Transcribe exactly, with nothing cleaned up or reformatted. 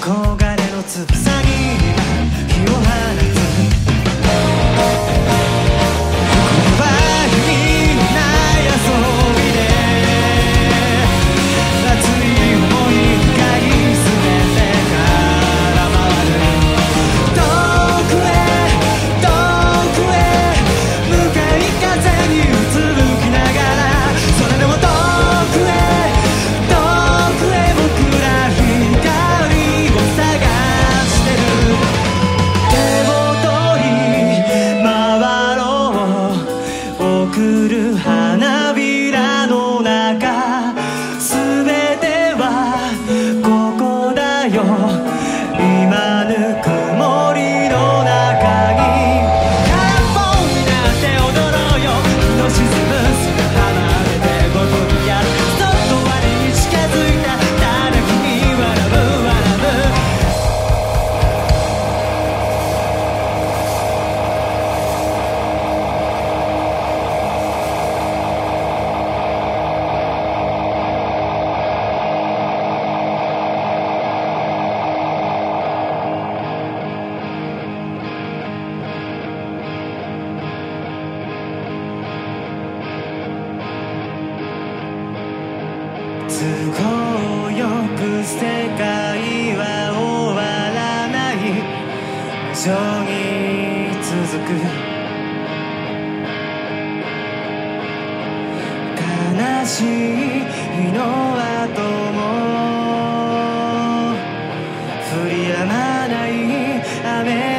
憧れの翼に今火を放つ。これは意味のない遊びで熱い思いが全て空回る。遠くへ遠くへ向かい風にうつむきながら、それでも遠くへ遠くへ僕ら光を探してる。手を取り回ろう送る花びらの中、すべてはここだよ。今ぬくもりの中に空っぽになって踊ろうよ。日の沈む砂浜でごとにやる。そっと我に近づいたただ君笑う笑う。都合よく世界は終わらない。無情に続く悲しい日の後も降り止まない雨